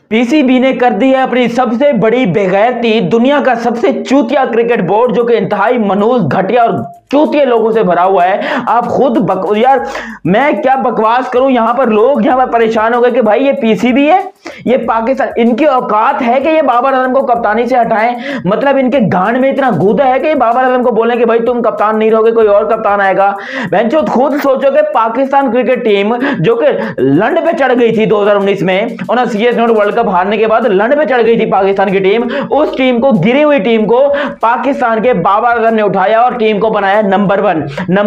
PCB ने कर दी है अपनी सबसे बड़ी बेगैरती। दुनिया का सबसे चूतिया क्रिकेट बोर्ड जो कि इंतहाई मनहूस, घटिया और चूतिया लोगों से भरा हुआ है। आप खुद यार मैं क्या बकवास करूं, यहां पर लोग यहां पर परेशान हो गए कि भाई ये पीसीबी है, ये पाकिस्तान, इनकी औकात है कि ये बाबर आजम को कप्तानी से हटाएं। मतलब इनके गांड में इतना गूदा है कि ये बाबर आजम को बोलें कि भाई तुम कप्तान नहीं रहोगे, कोई और कप्तान आएगा। बेंचो खुद सोचो कि पाकिस्तान क्रिकेट टीम जो कि लंड पे चढ़ गई थी 2019 में और सीएस नोट वर्ल्ड कप हारने के बाद लंड पे चढ़ गई थी पाकिस्तान की टीम, उस टीम को, गिरी हुई टीम को पाकिस्तान के बाबर आजम ने उठाया और टीम को बनाया number one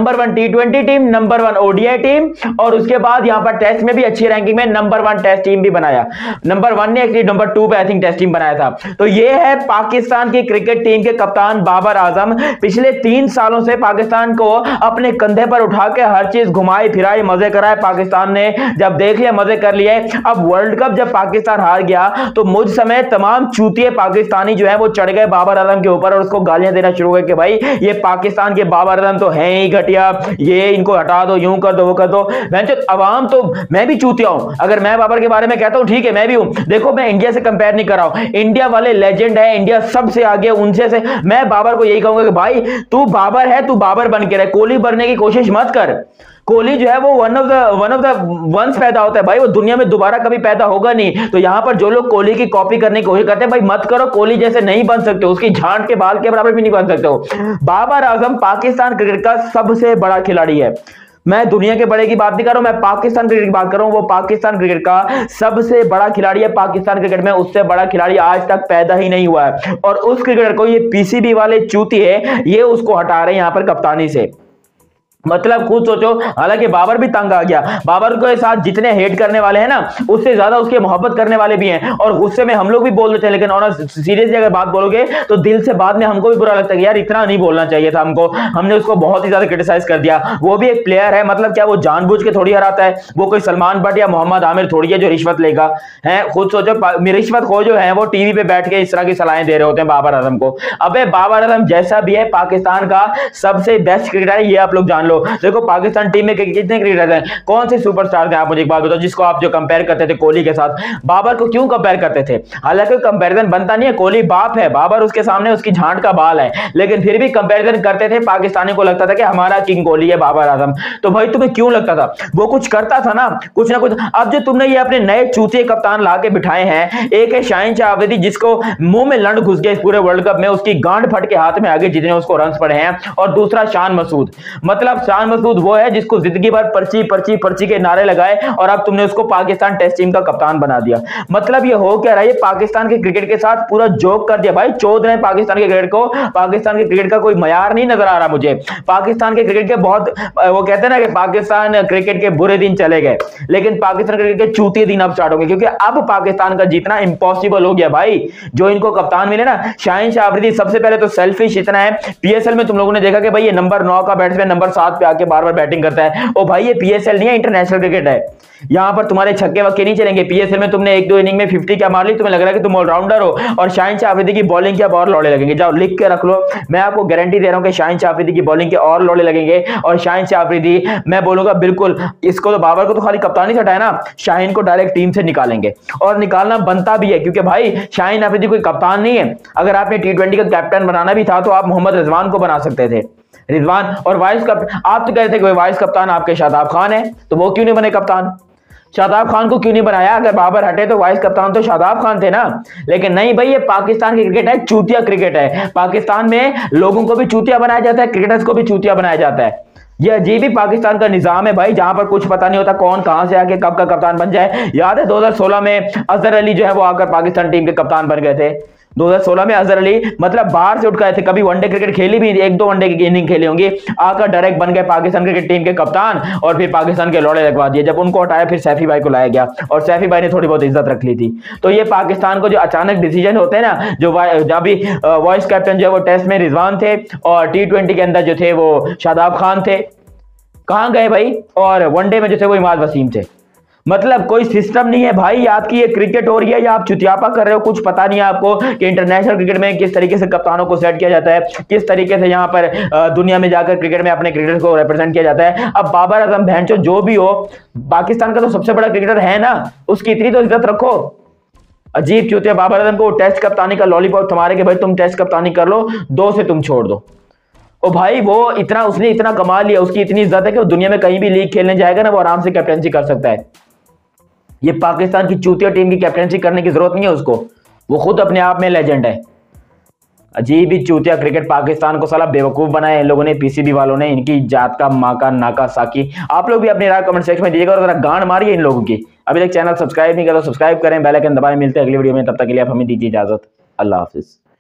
T20 team, number one ODI team, और उसके बाद यहां पर टेस्ट में भी अच्छी रैंकिंग में नंबर वन टेस्ट टीम भी बनाया। नंबर वन ने एक्चुअली नंबर टू पे आई थिंक टेस्ट टीम बनाया था। तो ये है पाकिस्तान की क्रिकेट टीम के कप्तान बाबर आजम। पिछले 3 सालों से पाकिस्तान को अपने कंधे पर उठा के हर चीज घुमाई फिराई, मजे कराए पाकिस्तान ने। जब देख लिया मजे कर लिए। अब वर्ल्ड कप जब पाकिस्तान हार गया तो मुझ समय तमाम चूतिए पाकिस्तानी जो है वो चढ़ गए बाबर आजम के ऊपर और उसको गालियां देना शुरू हुए कि भाई ये पाकिस्तान के बाबर आजम तो है ही घटिया, ये इनको हटा दो, यूं कर दो, वो कर दो। अवाम तो, मैं भी चूतिया हूं, अगर मैं बाबर के बारे में कहता हूं ठीक है मैं भी हूं। देखो मैं इंडिया से कंपेयर नहीं कर रहा हूं, इंडिया वाले लेजेंड है, इंडिया सबसे आगे, उनसे से मैं बाबर को यही कहूंगा कि भाई तू बाबर है, तू बाबर बन के रहे, कोहली बनने की कोशिश मत कर। कोहली जो है वो वन ऑफ द वंस पैदा होता है भाई, वो दुनिया में दोबारा कभी पैदा होगा नहीं। तो यहां पर जो लोग कोहली की कॉपी करने की कोशिश करते हैं, भाई मत करो, कोहली जैसे नहीं बन सकते, उसकी झांट के बाल के बराबर भी नहीं बन सकते हो। बाबर आजम पाकिस्तान क्रिकेट का सबसे बड़ा खिलाड़ी है। मैं दुनिया के बड़े की बात नहीं कर रहा हूं, मैं पाकिस्तान क्रिकेट की बात कर रहा हूं। वो पाकिस्तान क्रिकेट का सबसे बड़ा खिलाड़ी है। पाकिस्तान क्रिकेट में उससे बड़ा खिलाड़ी आज तक पैदा ही नहीं हुआ है और उस क्रिकेटर को ये पीसीबी वाले चूतिए ये उसको हटा रहे हैं यहां पर कप्तानी से। मतलब खुद सोचो, हालांकि बाबर भी तंग आ गया, बाबर के साथ जितने हेट करने वाले हैं ना उससे ज्यादा उसके मोहब्बत करने वाले भी हैं और गुस्से में हम लोग भी बोल देते हैं, लेकिन और सीरियसली अगर बात बोलोगे तो दिल से बाद में हमको भी बुरा लगता है कि यार इतना नहीं बोलना चाहिए था हमको, हमने उसको बहुत ही ज्यादा क्रिटिसाइज कर दिया। वो भी एक प्लेयर है, मतलब क्या वो जानबूझ के थोड़ी हराता है, वो कोई सलमान बट या मोहम्मद आमिर थोड़ी है जो रिश्वत लेगा है। खुद सोचो रिश्वत खो जो है वो टीवी पे बैठ के इस तरह की सलाहें दे रहे होते हैं बाबर आजम को। अबे बाबर आजम जैसा भी है पाकिस्तान का सबसे बेस्ट क्रिकेटर है, ये आप लोग जान लो। देखो पाकिस्तान टीम में कितने क्रिकेटर हैं, कौन से सुपरस्टार थे, आप मुझे एक बात बताओ जिसको आप जो कंपेयर करते थे कोहली के साथ। बाबर को क्यों कंपेयर करते थे? हालांकि कंपैरिजन बनता नहीं है, कोहली बाप है, बाबर उसके सामने उसकी झांट का बाल है, लेकिन फिर भी कंपैरिजन करते थे। पाकिस्तानी को लगता था कि हमारा किंग कोहली है बाबर आजम। तो भाई तुम्हें क्यों लगता था? वो कुछ करता था ना कुछ। अब जो तुमने ये अपने नए चूतिए कप्तान ला के बिठाए हैं, एक है शाहीन शाह अफरीदी जिसको मुंह में लंड घुस गया इस पूरे वर्ल्ड कप में, उसकी गांड फट के हाथ में आगे जितने उसको रन पड़े हैं, और दूसरा शान मसूद। मतलब शान मसूद वो है जिसको जिंदगी भर पर्ची पर्ची पर्ची के नारे लगाए और अब तुमने उसको पाकिस्तान टेस्ट टीम का कप्तान बना दिया। मतलब ये हो क्या रहा है? ये पाकिस्तान के क्रिकेट के साथ पूरा जोक कर दिया भाई, चौध रहे पाकिस्तान के क्रिकेट को। पाकिस्तान के क्रिकेट का कोई मयार नहीं नजर आ रहा मुझे। पाकिस्तान के क्रिकेट के बहुत, वो कहते हैं ना कि पाकिस्तान क्रिकेट के बुरे दिन चले गए, लेकिन पाकिस्तान क्रिकेट के चूतिए दिन अब स्टार्ट होंगे, क्योंकि अब पाकिस्तान का जीतना इंपॉसिबल हो गया भाई। जो इनको कप्तान मिले ना, शाहीन शाह अफरीदी सबसे पहले तो सेल्फिश इतना है। पीएसएल में तुम लोगों ने देखा कि भाई ये नंबर 9 का बैट्समैन नंबर 7 पे आके बार बार बैटिंग करता है। ओ भाई ये पीएसएल नहीं है, इंटरनेशनल क्रिकेट है। यहां पर तुम्हारे छक्के वक्के नहीं चलेंगे। पीएसएल में तुमने 1-2 इनिंग में 50 क्या मार ली, तुम्हें लग रहा है कि तुम ऑलराउंडर हो, और शाहीन शाह अफरीदी की बॉलिंग के अब और लौड़े लगेंगे। जाओ लिख के रख लो, मैं आपको गारंटी दे रहा हूं कि शाहीन शाह अफरीदी की बॉलिंग के और लौड़े लगेंगे। और शाहीन शाह अफरीदी, मैं बोलूंगा बिल्कुल, इसको तो बाबर को तो खाली कप्तानी से हटाया ना, शाहीन को डायरेक्ट टीम से निकालेंगे और निकालना बनता भी है, क्योंकि भाई शाहीन अफरीदी कोई कप्तान नहीं है। अगर आपने T20 का कैप्टन बनाना भी था तो आप मोहम्मद रिजवान को बना सकते थे। रिजवान और वाइस कप्तान, आप तो कहते थे कि वाइस कप्तान आपके शादाब खान है, तो वो क्यों नहीं बने कप्तान? शादाब खान को क्यों नहीं बनाया? अगर बाबर हटे तो वाइस कप्तान तो शादाब खान थे ना। लेकिन नहीं भाई, ये पाकिस्तान की क्रिकेट है, चूतिया क्रिकेट है। पाकिस्तान में लोगों को भी चूतिया बनाया जाता है, क्रिकेटर्स को भी चूतिया बनाया जाता है। ये अजीब ही पाकिस्तान का निजाम है भाई, जहां पर कुछ पता नहीं होता कौन कहां से आके कब का कप्तान बन जाए। याद है 2016 में अजहर अली जो है वो आकर पाकिस्तान टीम के कप्तान बन गए थे। 2016 में अजहर अली मतलब बाहर से उठ गए थे, कभी वनडे क्रिकेट खेली भी, 1-2 वनडे की इनिंग खेली होंगी, आकर डायरेक्ट बन गए पाकिस्तान क्रिकेट टीम के कप्तान और फिर पाकिस्तान के लौड़े लगवा दिए। जब उनको हटाया फिर सैफी भाई को लाया गया और सैफी भाई ने थोड़ी बहुत इज्जत रख ली थी। तो ये पाकिस्तान को जो अचानक डिसीजन होते हैं ना, जो अभी वाइस कैप्टन जो है वो टेस्ट में रिजवान थे और T20 के अंदर जो थे वो शादाब खान थे, कहां गए भाई? और वनडे में जो थे वो इमाद वसीम थे। मतलब कोई सिस्टम नहीं है भाई। आपकी ये क्रिकेट हो रही है या आप चुतियापा कर रहे हो, कुछ पता नहीं है आपको कि इंटरनेशनल क्रिकेट में किस तरीके से कप्तानों को सेट किया जाता है, किस तरीके से यहाँ पर दुनिया में जाकर क्रिकेट में अपने क्रिकेटर को रिप्रेजेंट किया जाता है। अब बाबर आजम भैंचो जो भी हो, पाकिस्तान का तो सबसे बड़ा क्रिकेटर है ना, उसकी इतनी तो इज्जत रखो। अजीब चूतिया बाबर आजम को टेस्ट कप्तानी का लॉलीपॉप थमारे के भाई तुम टेस्ट कप्तानी कर लो, 2 से तुम छोड़ दो। ओ भाई वो इतना उसने इतना कमा लिया, उसकी इतनी इज्जत है कि वो दुनिया में कहीं भी लीग खेलने जाएगा ना वो आराम से कैप्टनसी कर सकता है। ये पाकिस्तान की चूतिया टीम की कैप्टनसी करने की जरूरत नहीं है उसको, वो खुद अपने आप में लेजेंड है। अजीब ही चूतिया क्रिकेट, पाकिस्तान को साला बेवकूफ बनाया इन लोगों ने, पीसीबी वालों ने, इनकी जात का माँ का नाका साकी। आप लोग भी अपनी राय कमेंट सेक्शन में दीजिएगा और जरा गांड मारिए इन लोगों की। अभी तक चैनल सब्सक्राइब नहीं करा तो सब्सक्राइब करें, बेल आइकन दबाएं। मिलते हैं अगली वीडियो में, तब तक के लिए आप हमें दीजिए इजाजत। अल्लाह हाफिज।